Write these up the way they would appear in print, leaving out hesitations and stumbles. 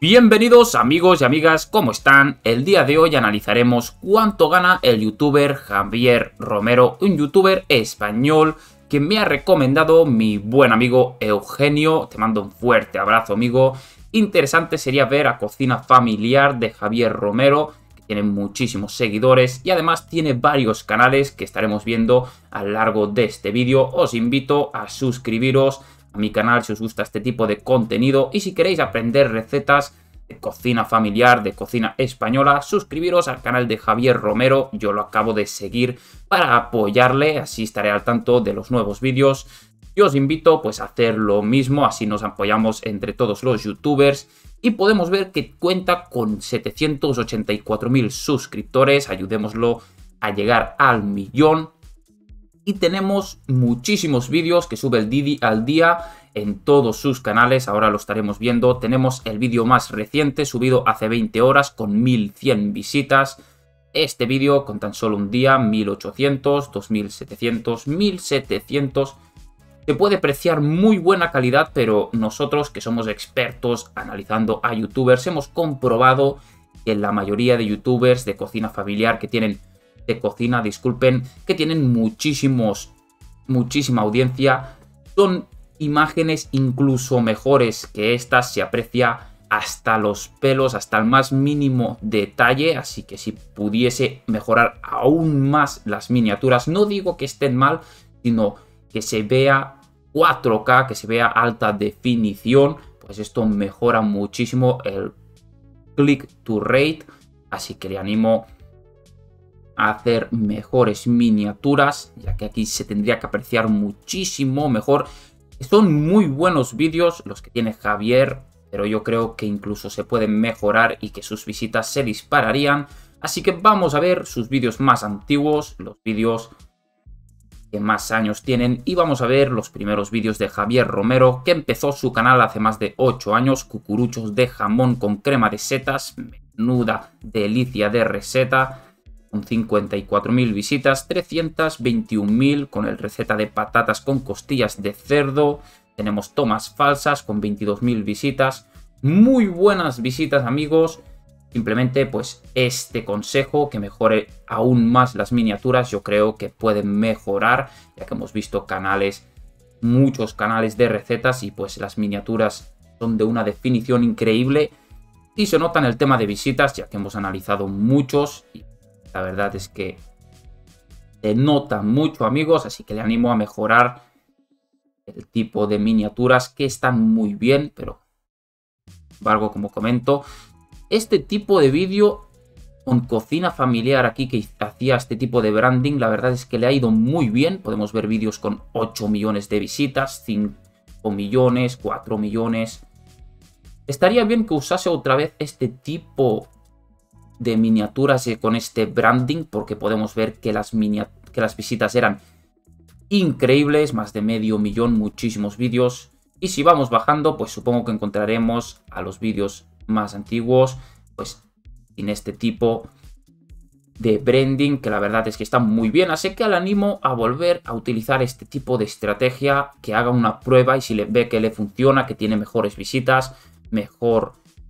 Bienvenidos amigos y amigas, ¿cómo están? El día de hoy analizaremos cuánto gana el youtuber Javier Romero, un youtuber español que me ha recomendado mi buen amigo Eugenio. Te mando un fuerte abrazo, amigo. Interesante sería ver a Cocina Familiar de Javier Romero, que tiene muchísimos seguidores y además tiene varios canales que estaremos viendo a lo largo de este vídeo. Os invito a suscribiros a mi canal si os gusta este tipo de contenido, y si queréis aprender recetas de cocina familiar, de cocina española, suscribiros al canal de Javier Romero. Yo lo acabo de seguir para apoyarle, así estaré al tanto de los nuevos vídeos. Yo os invito pues a hacer lo mismo, así nos apoyamos entre todos los youtubers. Y podemos ver que cuenta con 784.000 suscriptores, ayudémoslo a llegar al 1.000.000. Y tenemos muchísimos vídeos que sube el Didi al día en todos sus canales, ahora lo estaremos viendo. Tenemos el vídeo más reciente, subido hace 20 horas, con 1100 visitas. Este vídeo con tan solo un día, 1800, 2700, 1700. Se puede apreciar muy buena calidad, pero nosotros que somos expertos analizando a youtubers, hemos comprobado que la mayoría de youtubers de cocina familiar que tienen que tienen muchísima audiencia, son imágenes incluso mejores que estas, se aprecia hasta los pelos, hasta el más mínimo detalle, así que si pudiese mejorar aún más las miniaturas, no digo que estén mal, sino que se vea 4K, que se vea alta definición, pues esto mejora muchísimo el click to rate, así que le animo a hacer mejores miniaturas, ya que aquí se tendría que apreciar muchísimo mejor. Son muy buenos vídeos los que tiene Javier, pero yo creo que incluso se pueden mejorar y que sus visitas se dispararían. Así que vamos a ver sus vídeos más antiguos, los vídeos que más años tienen, y vamos a ver los primeros vídeos de Javier Romero, que empezó su canal hace más de 8 años, cucuruchos de jamón con crema de setas, menuda delicia de receta, con 54.000 visitas, 321.000 con el receta de patatas con costillas de cerdo. Tenemos tomas falsas con 22.000 visitas. Muy buenas visitas, amigos. Simplemente pues este consejo, que mejore aún más las miniaturas, yo creo que pueden mejorar, ya que hemos visto muchos canales de recetas, y pues las miniaturas son de una definición increíble. Y se nota en el tema de visitas, ya que hemos analizado muchos, y la verdad es que se nota mucho, amigos, así que le animo a mejorar el tipo de miniaturas, que están muy bien, pero sin embargo, como comento, este tipo de vídeo con cocina familiar aquí, que hacía este tipo de branding, la verdad es que le ha ido muy bien. Podemos ver vídeos con 8 millones de visitas, 5 millones, 4 millones. Estaría bien que usase otra vez este tipo de miniaturas con este branding, porque podemos ver que las visitas eran increíbles, más de 500.000, muchísimos vídeos. Y si vamos bajando, pues supongo que encontraremos a los vídeos más antiguos pues sin este tipo de branding, que la verdad es que está muy bien. Así que le animo a volver a utilizar este tipo de estrategia, que haga una prueba, y si le ve que le funciona, que tiene mejores visitas, mejor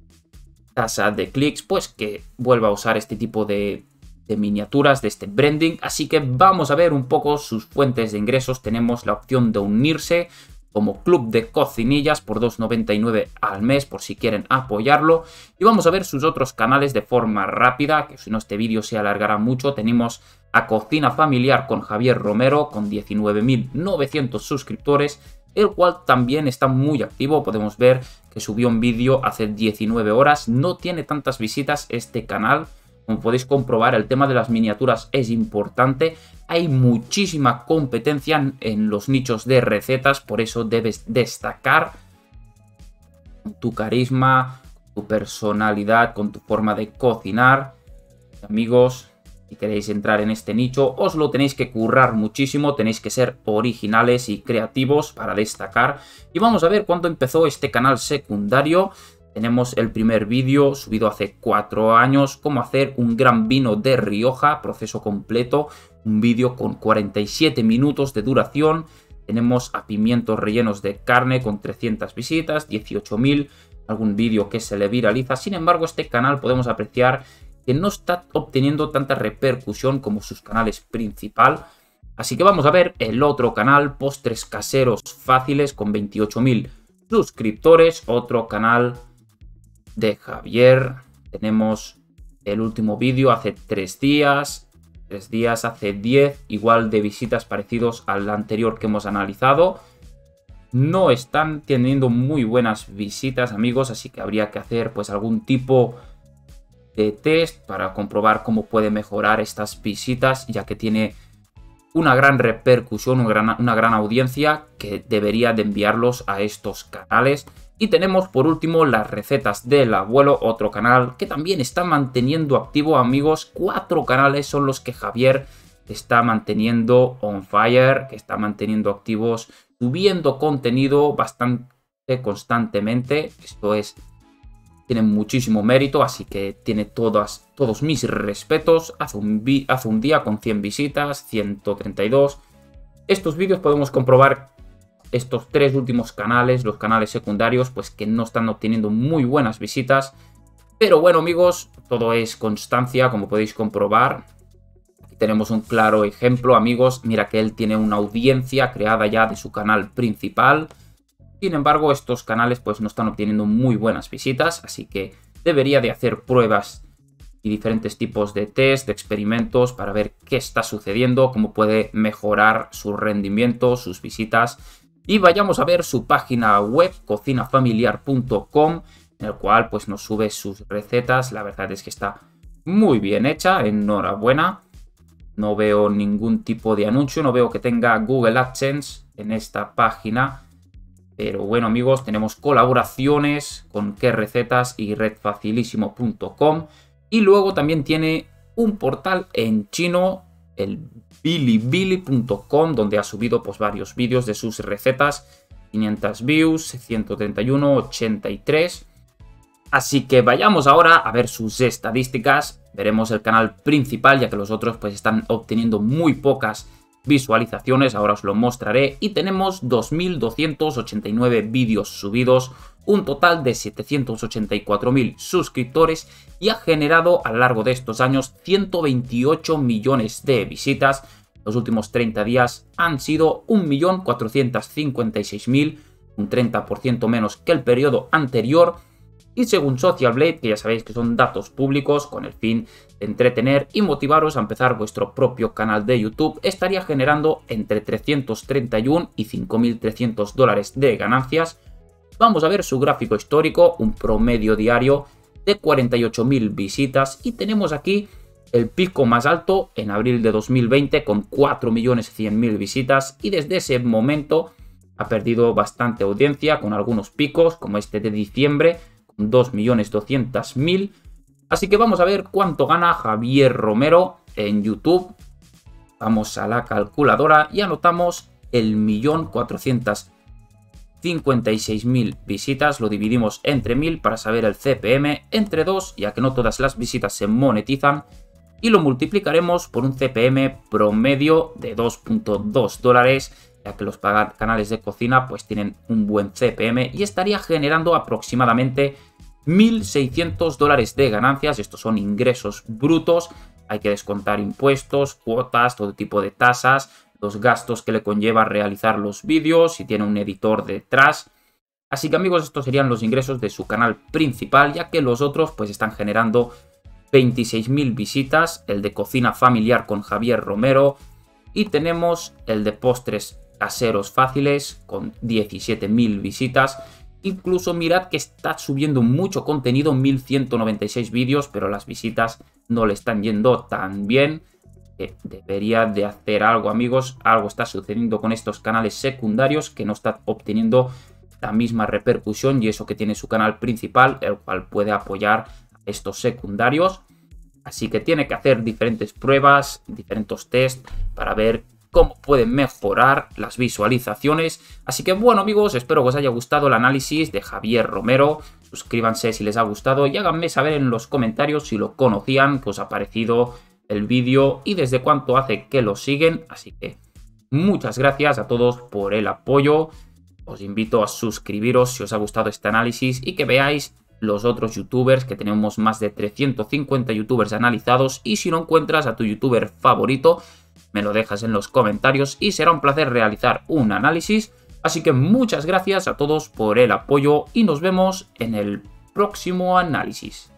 tasa de clics, pues que vuelva a usar este tipo de miniaturas, de este branding. Así que vamos a ver un poco sus fuentes de ingresos. Tenemos la opción de unirse como club de cocinillas por 2,99 al mes, por si quieren apoyarlo. Y vamos a ver sus otros canales de forma rápida, que si no este vídeo se alargará mucho. Tenemos a Cocina Familiar con Javier Romero, con 19.900 suscriptores, el cual también está muy activo. Podemos ver que subió un vídeo hace 19 horas. No tiene tantas visitas este canal. Como podéis comprobar, el tema de las miniaturas es importante. Hay muchísima competencia en los nichos de recetas, por eso debes destacar con tu carisma, tu personalidad, con tu forma de cocinar. Amigos, si queréis entrar en este nicho, os lo tenéis que currar muchísimo, tenéis que ser originales y creativos para destacar. Y vamos a ver cuándo empezó este canal secundario. Tenemos el primer vídeo subido hace 4 años, cómo hacer un gran vino de Rioja, proceso completo, un vídeo con 47 minutos de duración. Tenemos a pimientos rellenos de carne con 300 visitas, 18.000, algún vídeo que se le viraliza. Sin embargo, este canal podemos apreciar que no está obteniendo tanta repercusión como sus canales principal. Así que vamos a ver el otro canal, Postres Caseros Fáciles, con 28.000 suscriptores. Otro canal de Javier. Tenemos el último vídeo hace 3 días. 3 días, hace 10, igual de visitas parecidos al anterior que hemos analizado. No están teniendo muy buenas visitas, amigos, así que habría que hacer pues algún tipo de test para comprobar cómo puede mejorar estas visitas, ya que tiene una gran repercusión, una gran audiencia que debería de enviarlos a estos canales. Y tenemos por último las recetas del abuelo, otro canal que también está manteniendo activo, amigos. 4 canales son los que Javier está manteniendo on fire, que está manteniendo activos, subiendo contenido bastante constantemente. Esto tiene muchísimo mérito, así que tiene todos mis respetos. Hace un día con 100 visitas, 132. Estos vídeos podemos comprobar estos 3 últimos canales, los canales secundarios, pues que no están obteniendo muy buenas visitas. Pero bueno, amigos, todo es constancia, como podéis comprobar. Aquí tenemos un claro ejemplo, amigos. Mira que él tiene una audiencia creada ya de su canal principal. Sin embargo, estos canales pues no están obteniendo muy buenas visitas, así que debería de hacer pruebas y diferentes tipos de test, de experimentos para ver qué está sucediendo, cómo puede mejorar su rendimiento, sus visitas. Y vayamos a ver su página web, cocinafamiliar.com, en el cual pues nos sube sus recetas. La verdad es que está muy bien hecha, enhorabuena. No veo ningún tipo de anuncio, no veo que tenga Google AdSense en esta página. Pero bueno, amigos, tenemos colaboraciones con qué recetas y redfacilísimo.com. Y luego también tiene un portal en chino, el bilibili.com, donde ha subido pues varios vídeos de sus recetas. 500 views, 131, 83. Así que vayamos ahora a ver sus estadísticas. Veremos el canal principal, ya que los otros pues están obteniendo muy pocas visualizaciones. Ahora os lo mostraré. Y tenemos 2.289 vídeos subidos, un total de 784.000 suscriptores y ha generado a lo largo de estos años 128 millones de visitas. Los últimos 30 días han sido 1.456.000, un 30% menos que el periodo anterior. Y según Social Blade, que ya sabéis que son datos públicos con el fin de entretener y motivaros a empezar vuestro propio canal de YouTube, estaría generando entre 331 y 5.300 dólares de ganancias. Vamos a ver su gráfico histórico, un promedio diario de 48.000 visitas y tenemos aquí el pico más alto en abril de 2020 con 4.100.000 visitas y desde ese momento ha perdido bastante audiencia con algunos picos como este de diciembre con 2.200.000. Así que vamos a ver cuánto gana Javier Romero en YouTube. Vamos a la calculadora y anotamos el 1.456.000 visitas, lo dividimos entre 1000 para saber el CPM, entre 2, ya que no todas las visitas se monetizan, y lo multiplicaremos por un CPM promedio de 2.2 dólares, ya que los canales de cocina pues tienen un buen CPM y estaría generando aproximadamente 1.600 dólares de ganancias. Estos son ingresos brutos, hay que descontar impuestos, cuotas, todo tipo de tasas, los gastos que le conlleva realizar los vídeos, si tiene un editor detrás. Así que amigos, estos serían los ingresos de su canal principal, ya que los otros pues están generando 26.000 visitas, el de cocina familiar con Javier Romero, y tenemos el de postres caseros fáciles con 17.000 visitas. Incluso mirad que está subiendo mucho contenido, 1.196 vídeos, pero las visitas no le están yendo tan bien. Debería de hacer algo, amigos. Algo está sucediendo con estos canales secundarios que no está obteniendo la misma repercusión, y eso que tiene su canal principal, el cual puede apoyar a estos secundarios. Así que tiene que hacer diferentes pruebas, diferentes tests para ver cómo pueden mejorar las visualizaciones. Así que bueno, amigos, espero que os haya gustado el análisis de Javier Romero. Suscríbanse si les ha gustado y háganme saber en los comentarios si lo conocían, qué os ha parecido el vídeo y desde cuánto hace que lo siguen. Así que muchas gracias a todos por el apoyo. Os invito a suscribiros si os ha gustado este análisis y que veáis los otros youtubers, que tenemos más de 350 youtubers analizados, y si no encuentras a tu youtuber favorito, me lo dejas en los comentarios y será un placer realizar un análisis. Así que muchas gracias a todos por el apoyo y nos vemos en el próximo análisis.